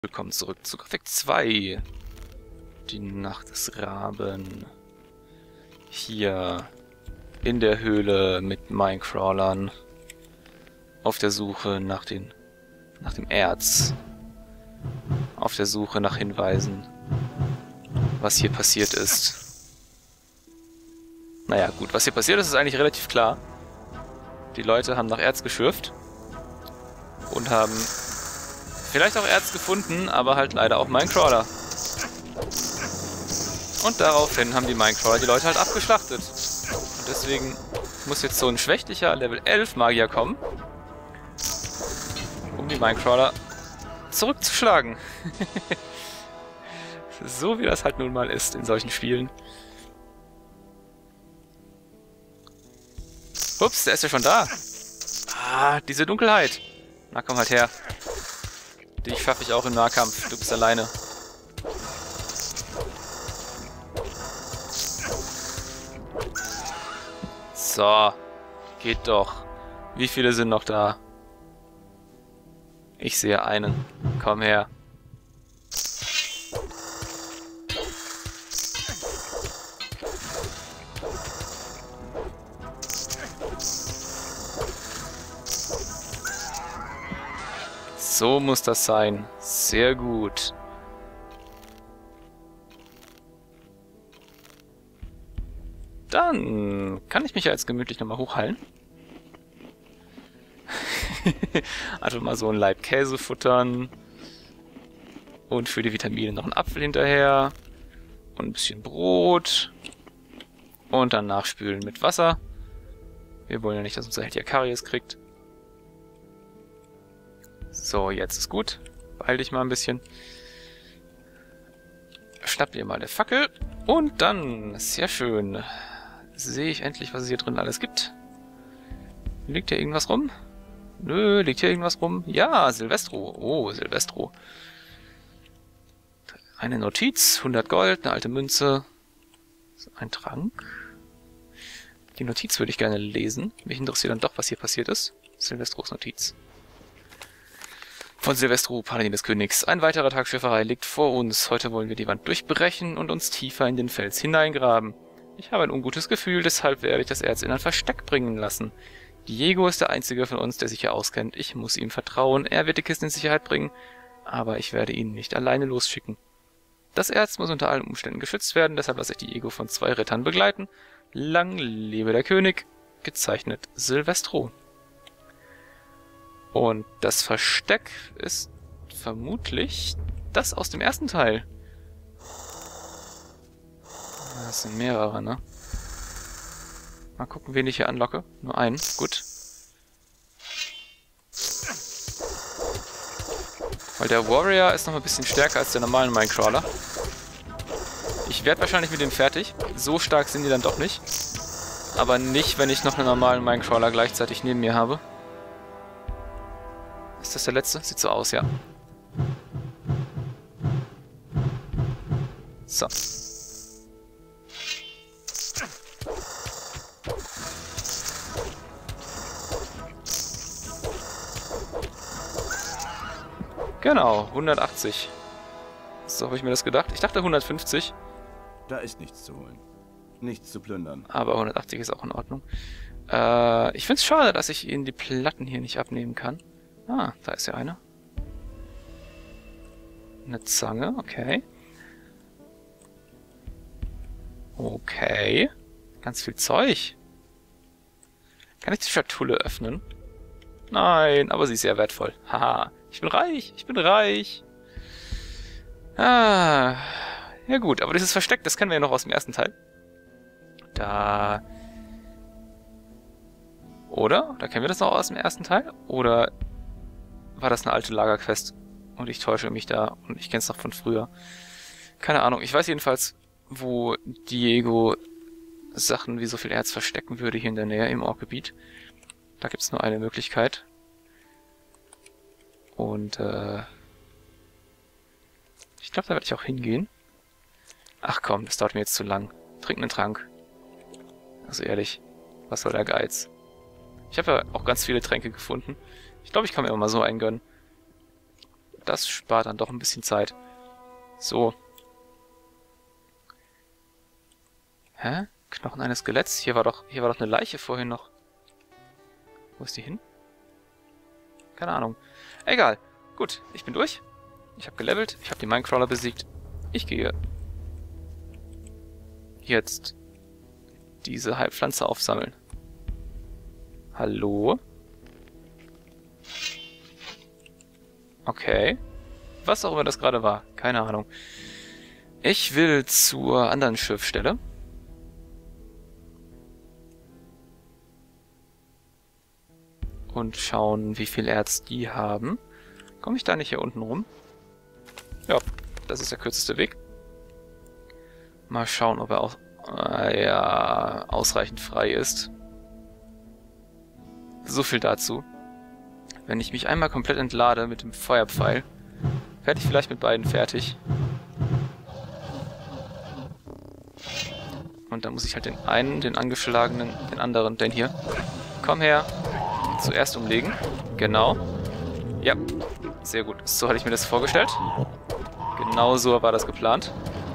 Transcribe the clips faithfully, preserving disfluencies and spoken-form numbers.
Willkommen zurück zu Gothic zwei. Die Nacht des Raben. Hier in der Höhle mit Minecrawlern. Auf der Suche nach den nach dem Erz. Auf der Suche nach Hinweisen, was hier passiert ist. Naja, gut, was hier passiert ist, ist eigentlich relativ klar. Die Leute haben nach Erz geschürft und haben vielleicht auch Erz gefunden, aber halt leider auch Minecrawler. Und daraufhin haben die Minecrawler die Leute halt abgeschlachtet. Und deswegen muss jetzt so ein schwächlicher Level elf Magier kommen, um die Minecrawler zurückzuschlagen. So wie das halt nun mal ist in solchen Spielen. Ups, der ist ja schon da. Ah, diese Dunkelheit. Na komm halt her. Dich schaffe ich auch im Nahkampf. Du bist alleine. So. Geht doch. Wie viele sind noch da? Ich sehe einen. Komm her. So muss das sein. Sehr gut. Dann kann ich mich ja jetzt gemütlich nochmal hochheilen. Einfach mal so ein Laib Käse futtern. Und für die Vitamine noch einen Apfel hinterher. Und ein bisschen Brot. Und dann nachspülen mit Wasser. Wir wollen ja nicht, dass unser Held hier Karies kriegt. So, jetzt ist gut. Beeil dich mal ein bisschen. Schnapp dir mal eine Fackel. Und dann, sehr schön, sehe ich endlich, was es hier drin alles gibt. Liegt hier irgendwas rum? Nö, liegt hier irgendwas rum? Ja, Silvestro. Oh, Silvestro. Eine Notiz, hundert Gold, eine alte Münze. Ein Trank. Die Notiz würde ich gerne lesen. Mich interessiert dann doch, was hier passiert ist. Silvestros Notiz. Von Silvestro, Paladin des Königs. Ein weiterer Tag Schifferei liegt vor uns. Heute wollen wir die Wand durchbrechen und uns tiefer in den Fels hineingraben. Ich habe ein ungutes Gefühl, deshalb werde ich das Erz in ein Versteck bringen lassen. Diego ist der einzige von uns, der sich hier auskennt. Ich muss ihm vertrauen. Er wird die Kisten in Sicherheit bringen, aber ich werde ihn nicht alleine losschicken. Das Erz muss unter allen Umständen geschützt werden, deshalb lasse ich Diego von zwei Rittern begleiten. Lang lebe der König. Gezeichnet Silvestro. Und das Versteck ist vermutlich das aus dem ersten Teil. Das sind mehrere, ne? Mal gucken, wen ich hier anlocke. Nur einen. Gut. Weil der Warrior ist noch ein bisschen stärker als der normale Minecrawler. Ich werde wahrscheinlich mit dem fertig. So stark sind die dann doch nicht. Aber nicht, wenn ich noch einen normalen Minecrawler gleichzeitig neben mir habe. Ist das der letzte? Sieht so aus, ja. So. Genau, hundertachtzig. So habe ich mir das gedacht. Ich dachte hundertfünfzig. Da ist nichts zu holen. Nichts zu plündern. Aber hundertachtzig ist auch in Ordnung. Äh, ich finde es schade, dass ich Ihnen die Platten hier nicht abnehmen kann. Ah, da ist ja eine. Eine Zange, okay. Okay. Ganz viel Zeug. Kann ich die Schatulle öffnen? Nein, aber sie ist sehr wertvoll. Haha, ich bin reich, ich bin reich. Ah, ja gut, aber dieses Versteck, das kennen wir ja noch aus dem ersten Teil. Da... Oder? Da kennen wir das noch aus dem ersten Teil? Oder... war das eine alte Lagerquest und ich täusche mich da und ich kenne es noch von früher. Keine Ahnung. Ich weiß jedenfalls, wo Diego Sachen wie so viel Erz verstecken würde hier in der Nähe im Orkgebiet. Da gibt es nur eine Möglichkeit. Und äh, ich glaube, da werde ich auch hingehen. Ach komm, das dauert mir jetzt zu lang. Trink einen Trank. Also ehrlich, was soll der Geiz? Ich habe ja auch ganz viele Tränke gefunden. Ich glaube, ich kann mir immer mal so einen gönnen. Das spart dann doch ein bisschen Zeit. So. Hä? Knochen eines Skeletts? Hier war doch, hier war doch eine Leiche vorhin noch. Wo ist die hin? Keine Ahnung. Egal. Gut, ich bin durch. Ich habe gelevelt. Ich habe die Minecrawler besiegt. Ich gehe jetzt diese Heilpflanze aufsammeln. Hallo? Okay. Was auch immer das gerade war. Keine Ahnung. Ich will zur anderen Schiffsstelle. Und schauen, wie viel Erz die haben. Komme ich da nicht hier unten rum? Ja, das ist der kürzeste Weg. Mal schauen, ob er auch äh, ja, ausreichend frei ist. So viel dazu. Wenn ich mich einmal komplett entlade mit dem Feuerpfeil, werde ich vielleicht mit beiden fertig. Und dann muss ich halt den einen, den angeschlagenen, den anderen, den hier. Komm her. Zuerst umlegen. Genau. Ja, sehr gut. So hatte ich mir das vorgestellt. Genau so war das geplant.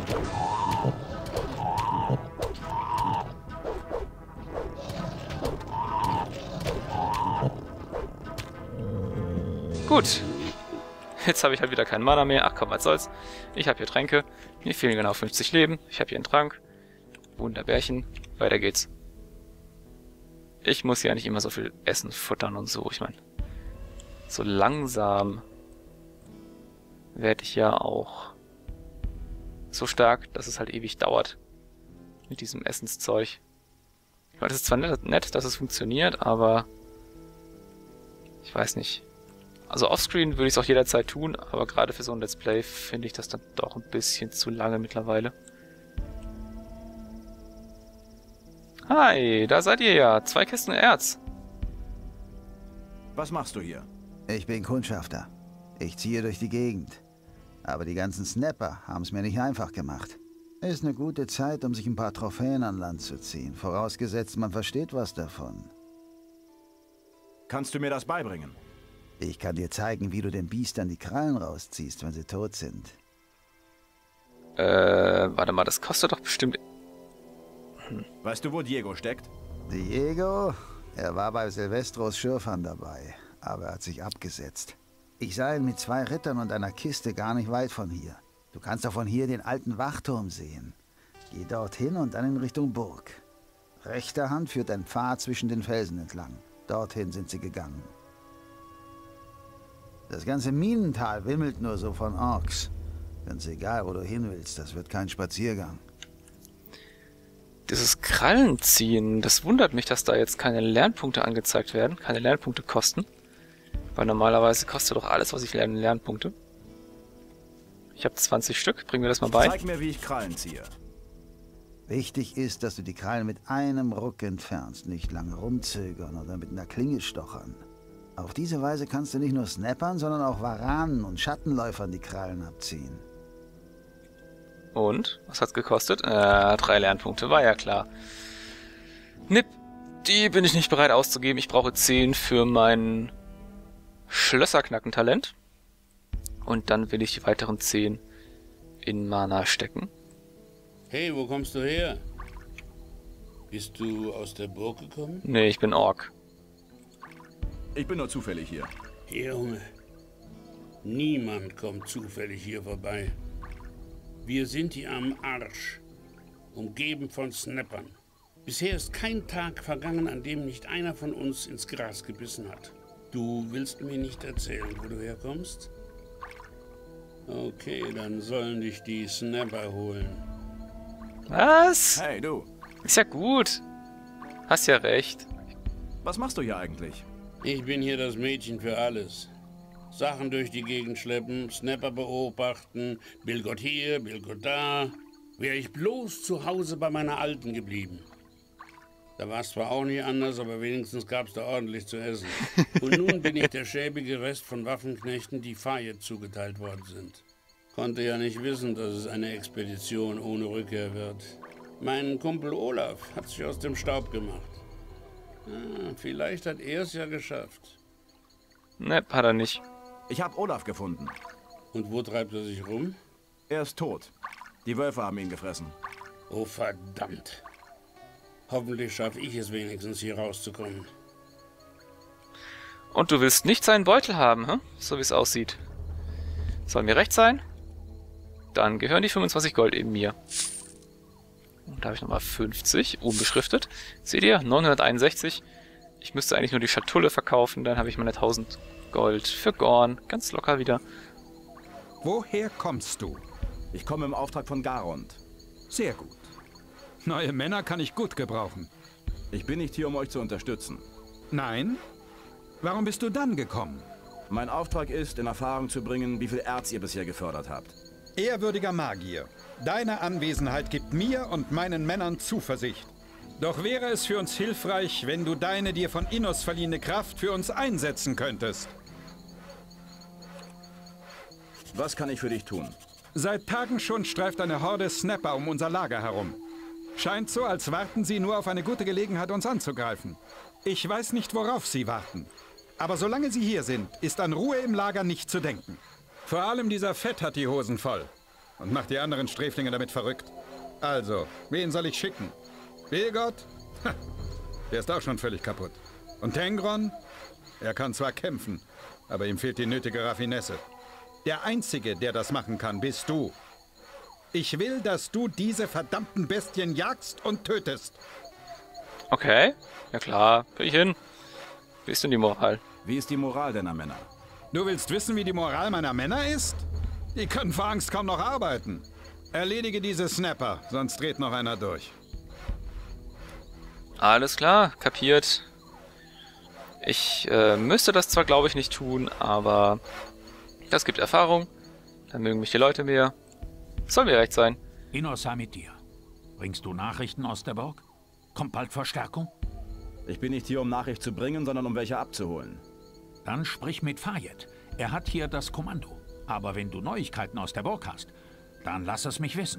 Gut. Jetzt habe ich halt wieder keinen Mana mehr. Ach komm, was soll's. Ich habe hier Tränke. Mir fehlen genau fünfzig Leben. Ich habe hier einen Trank. Wunderbärchen. Weiter geht's. Ich muss ja nicht immer so viel essen, futtern und so. Ich meine, so langsam werde ich ja auch so stark, dass es halt ewig dauert mit diesem Essenszeug. Ich meine, das ist zwar nett, nett, dass es funktioniert, aber ich weiß nicht. Also offscreen würde ich es auch jederzeit tun, aber gerade für so ein Let's Play finde ich das dann doch ein bisschen zu lange mittlerweile. Hi, da seid ihr ja. Zwei Kisten Erz. Was machst du hier? Ich bin Kundschafter. Ich ziehe durch die Gegend. Aber die ganzen Snapper haben es mir nicht einfach gemacht. Ist eine gute Zeit, um sich ein paar Trophäen an Land zu ziehen. Vorausgesetzt, man versteht was davon. Kannst du mir das beibringen? Ich kann dir zeigen, wie du den Biestern die Krallen rausziehst, wenn sie tot sind. Äh, warte mal, das kostet doch bestimmt... Weißt du, wo Diego steckt? Diego? Er war bei Silvestros Schürfern dabei, aber er hat sich abgesetzt. Ich sah ihn mit zwei Rittern und einer Kiste gar nicht weit von hier. Du kannst doch von hier den alten Wachturm sehen. Geh dorthin und dann in Richtung Burg. Rechter Hand führt ein Pfad zwischen den Felsen entlang. Dorthin sind sie gegangen. Das ganze Minental wimmelt nur so von Orks. Ganz egal, wo du hin willst, das wird kein Spaziergang. Dieses Krallenziehen, das wundert mich, dass da jetzt keine Lernpunkte angezeigt werden, keine Lernpunkte kosten. Weil normalerweise kostet doch alles, was ich lerne, Lernpunkte. Ich habe zwanzig Stück, bring mir das mal bei. Zeig mir, wie ich Krallen ziehe. Wichtig ist, dass du die Krallen mit einem Ruck entfernst, nicht lange rumzögern oder mit einer Klinge stochern. Auf diese Weise kannst du nicht nur Snappern, sondern auch Varanen und Schattenläufern die Krallen abziehen. Und? Was hat's gekostet? Äh, drei Lernpunkte, war ja klar. Nipp, die bin ich nicht bereit auszugeben. Ich brauche zehn für mein Schlösserknacken-Talent. Und dann will ich die weiteren zehn in Mana stecken. Hey, wo kommst du her? Bist du aus der Burg gekommen? Nee, ich bin Ork. Ich bin nur zufällig hier. Junge, niemand kommt zufällig hier vorbei. Wir sind hier am Arsch, umgeben von Snappern. Bisher ist kein Tag vergangen, an dem nicht einer von uns ins Gras gebissen hat. Du willst mir nicht erzählen, wo du herkommst? Okay, dann sollen dich die Snapper holen. Was? Hey, du. Ist ja gut. Hast ja recht. Was machst du hier eigentlich? Ich bin hier das Mädchen für alles. Sachen durch die Gegend schleppen, Snapper beobachten, Billgott hier, Billgott da. Wäre ich bloß zu Hause bei meiner Alten geblieben. Da war es zwar auch nicht anders, aber wenigstens gab es da ordentlich zu essen. Und nun bin ich der schäbige Rest von Waffenknechten, die Fayed zugeteilt worden sind. Konnte ja nicht wissen, dass es eine Expedition ohne Rückkehr wird. Mein Kumpel Olaf hat sich aus dem Staub gemacht. Ah, vielleicht hat er es ja geschafft. Ne, hat er nicht. Ich habe Olaf gefunden. Und wo treibt er sich rum? Er ist tot. Die Wölfe haben ihn gefressen. Oh, verdammt. Hoffentlich schaffe ich es wenigstens, hier rauszukommen. Und du willst nicht seinen Beutel haben, hm? So wie es aussieht. Soll mir recht sein? Dann gehören die fünfundzwanzig Gold eben mir. Und da habe ich nochmal fünfzig, unbeschriftet. Seht ihr? neunhunderteinundsechzig. Ich müsste eigentlich nur die Schatulle verkaufen, dann habe ich meine tausend Gold für Gorn. Ganz locker wieder. Woher kommst du? Ich komme im Auftrag von Garond. Sehr gut. Neue Männer kann ich gut gebrauchen. Ich bin nicht hier, um euch zu unterstützen. Nein? Warum bist du dann gekommen? Mein Auftrag ist, in Erfahrung zu bringen, wie viel Erz ihr bisher gefördert habt. Ehrwürdiger Magier, deine Anwesenheit gibt mir und meinen Männern Zuversicht. Doch wäre es für uns hilfreich, wenn du deine dir von Innos verliehene Kraft für uns einsetzen könntest. Was kann ich für dich tun? Seit Tagen schon streift eine Horde Snapper um unser Lager herum. Scheint so, als warten sie nur auf eine gute Gelegenheit, uns anzugreifen. Ich weiß nicht, worauf sie warten. Aber solange sie hier sind, ist an Ruhe im Lager nicht zu denken. Vor allem dieser Fett hat die Hosen voll und macht die anderen Sträflinge damit verrückt. Also, wen soll ich schicken? Bilgott? Ha, der ist auch schon völlig kaputt. Und Tengron? Er kann zwar kämpfen, aber ihm fehlt die nötige Raffinesse. Der Einzige, der das machen kann, bist du. Ich will, dass du diese verdammten Bestien jagst und tötest. Okay, ja klar, krieg ich hin. Wie ist denn die Moral? Wie ist die Moral deiner Männer? Du willst wissen, wie die Moral meiner Männer ist? Die können vor Angst kaum noch arbeiten. Erledige diese Snapper, sonst dreht noch einer durch. Alles klar, kapiert. Ich äh, müsste das zwar, glaube ich, nicht tun, aber das gibt Erfahrung. Dann mögen mich die Leute mehr. Soll mir recht sein. Innos sei mit dir. Bringst du Nachrichten aus der Burg? Kommt bald Verstärkung? Ich bin nicht hier, um Nachricht zu bringen, sondern um welche abzuholen. Dann sprich mit Fayed. Er hat hier das Kommando. Aber wenn du Neuigkeiten aus der Burg hast, dann lass es mich wissen.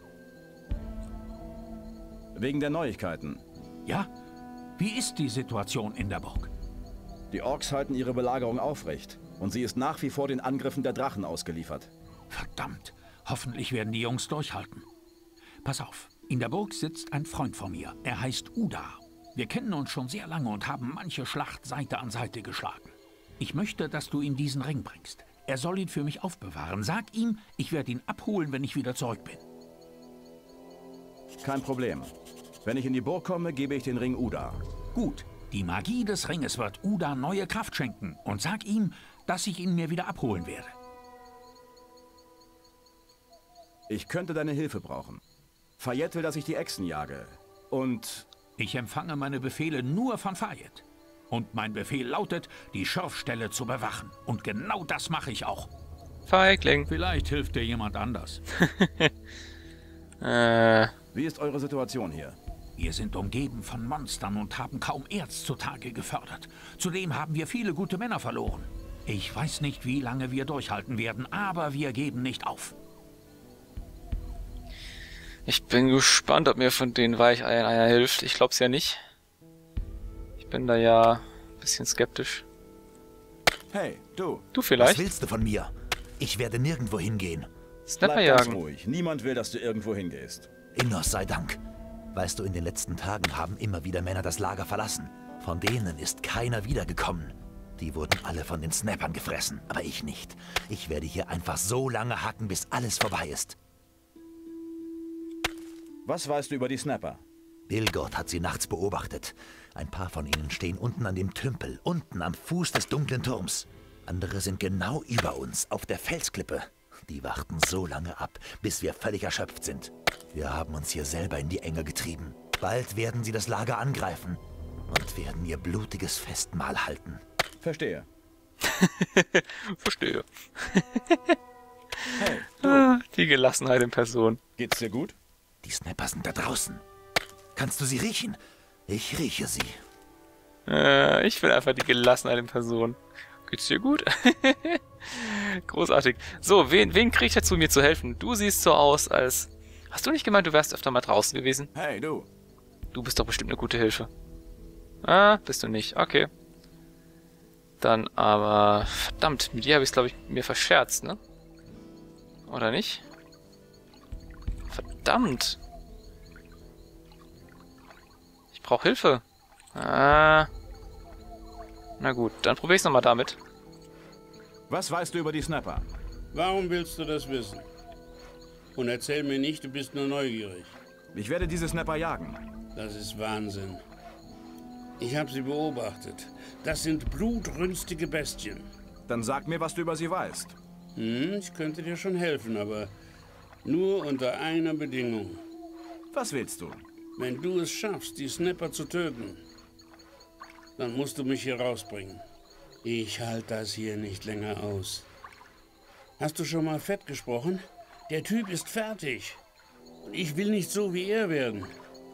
Wegen der Neuigkeiten. Ja? Wie ist die Situation in der Burg? Die Orks halten ihre Belagerung aufrecht. Und sie ist nach wie vor den Angriffen der Drachen ausgeliefert. Verdammt. Hoffentlich werden die Jungs durchhalten. Pass auf. In der Burg sitzt ein Freund von mir. Er heißt Uda. Wir kennen uns schon sehr lange und haben manche Schlacht Seite an Seite geschlagen. Ich möchte, dass du ihm diesen Ring bringst. Er soll ihn für mich aufbewahren. Sag ihm, ich werde ihn abholen, wenn ich wieder zurück bin. Kein Problem. Wenn ich in die Burg komme, gebe ich den Ring Uda. Gut. Die Magie des Ringes wird Uda neue Kraft schenken. Und sag ihm, dass ich ihn mir wieder abholen werde. Ich könnte deine Hilfe brauchen. Fayed will, dass ich die Echsen jage. Und... Ich empfange meine Befehle nur von Fayed. Und mein Befehl lautet, die Schürfstelle zu bewachen. Und genau das mache ich auch. Feigling. Vielleicht hilft dir jemand anders. äh... Wie ist eure Situation hier? Wir sind umgeben von Monstern und haben kaum Erz zutage gefördert. Zudem haben wir viele gute Männer verloren. Ich weiß nicht, wie lange wir durchhalten werden, aber wir geben nicht auf. Ich bin gespannt, ob mir von den Weicheiern einer hilft. Ich glaub's ja nicht. Ich bin da ja ein bisschen skeptisch. Hey, du. Du vielleicht? Was willst du von mir? Ich werde nirgendwo hingehen. Snapper Bleib ganz jagen. ruhig. Niemand will, dass du irgendwo hingehst. Innos sei Dank. Weißt du, in den letzten Tagen haben immer wieder Männer das Lager verlassen. Von denen ist keiner wiedergekommen. Die wurden alle von den Snappern gefressen, aber ich nicht. Ich werde hier einfach so lange hacken, bis alles vorbei ist. Was weißt du über die Snapper? Bilgott hat sie nachts beobachtet. Ein paar von ihnen stehen unten an dem Tümpel, unten am Fuß des dunklen Turms. Andere sind genau über uns, auf der Felsklippe. Die warten so lange ab, bis wir völlig erschöpft sind. Wir haben uns hier selber in die Enge getrieben. Bald werden sie das Lager angreifen und werden ihr blutiges Festmahl halten. Verstehe. Verstehe. Hey, du. Ah, die Gelassenheit in Person. Geht's dir gut? Die Snapper sind da draußen. Kannst du sie riechen? Ich rieche sie. Äh, ich will einfach die Gelassenheit in Person. Geht's dir gut? Großartig. So, wen, wen kriegt er zu mir zu helfen? Du siehst so aus, als... Hast du nicht gemeint, du wärst öfter mal draußen gewesen? Hey, du. Du bist doch bestimmt eine gute Hilfe. Ah, bist du nicht. Okay. Dann aber... Verdammt, mit dir habe ich es, glaube ich, mir verscherzt, ne? Oder nicht? Verdammt! Ich brauche Hilfe. Ah. Na gut, dann probiere ich es nochmal damit. Was weißt du über die Snapper? Warum willst du das wissen? Und erzähl mir nicht, du bist nur neugierig. Ich werde diese Snapper jagen. Das ist Wahnsinn. Ich habe sie beobachtet. Das sind blutrünstige Bestien. Dann sag mir, was du über sie weißt. Hm, ich könnte dir schon helfen, aber nur unter einer Bedingung. Was willst du? Wenn du es schaffst, die Snapper zu töten, dann musst du mich hier rausbringen. Ich halte das hier nicht länger aus. Hast du schon mal Fett gesprochen? Der Typ ist fertig. Und ich will nicht so wie er werden.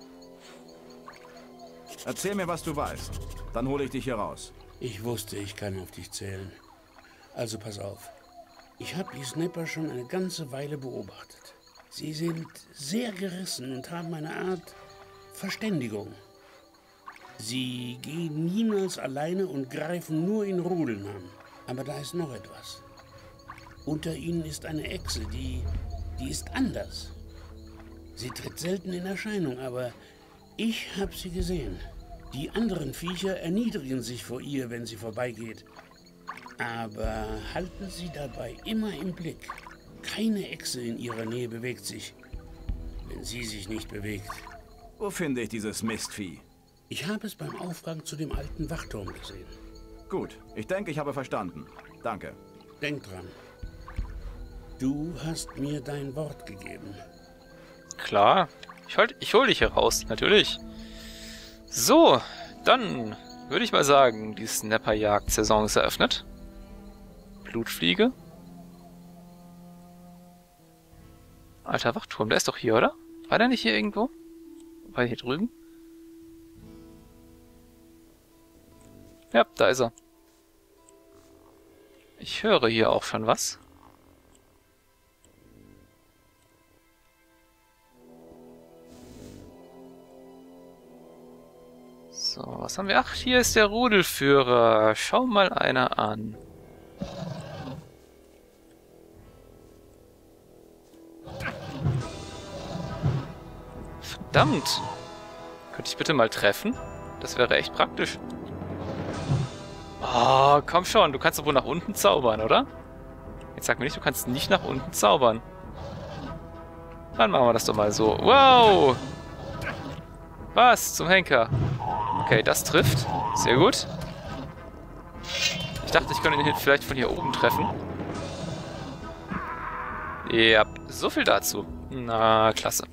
Erzähl mir, was du weißt. Dann hole ich dich hier raus. Ich wusste, ich kann auf dich zählen. Also pass auf. Ich habe die Snapper schon eine ganze Weile beobachtet. Sie sind sehr gerissen und haben eine Art Verständigung. Sie gehen niemals alleine und greifen nur in Rudeln an. Aber da ist noch etwas. Unter ihnen ist eine Echse, die, die ist anders. Sie tritt selten in Erscheinung, aber ich habe sie gesehen. Die anderen Viecher erniedrigen sich vor ihr, wenn sie vorbeigeht. Aber halten sie dabei immer im Blick. Keine Echse in ihrer Nähe bewegt sich, wenn sie sich nicht bewegt. Wo finde ich dieses Mistvieh? Ich habe es beim Aufgang zu dem alten Wachturm gesehen. Gut, ich denke, ich habe verstanden. Danke. Denk dran. Du hast mir dein Wort gegeben. Klar. Ich hol, ich hol dich hier raus, natürlich. So, dann würde ich mal sagen, die Snapper-Jagd-Saison ist eröffnet. Blutfliege. Alter Wachturm, der ist doch hier, oder? War der nicht hier irgendwo? War der hier drüben? Ja, da ist er. Ich höre hier auch schon was. So, was haben wir? Ach, hier ist der Rudelführer. Schau mal einer an. Verdammt! Könnte ich bitte mal treffen? Das wäre echt praktisch. Oh, komm schon. Du kannst doch wohl nach unten zaubern, oder? Jetzt sag mir nicht, du kannst nicht nach unten zaubern. Dann machen wir das doch mal so. Wow! Was zum Henker? Okay, das trifft. Sehr gut. Ich dachte, ich könnte ihn vielleicht von hier oben treffen. Ja, so viel dazu. Na, klasse.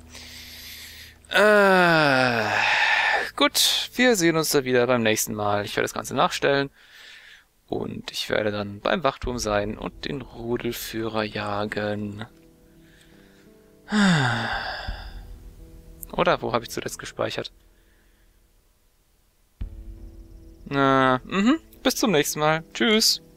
Äh, gut, wir sehen uns da wieder beim nächsten Mal. Ich werde das Ganze nachstellen. Und ich werde dann beim Wachturm sein und den Rudelführer jagen. Oder wo habe ich zuletzt gespeichert? Na, mhm. Bis zum nächsten Mal. Tschüss.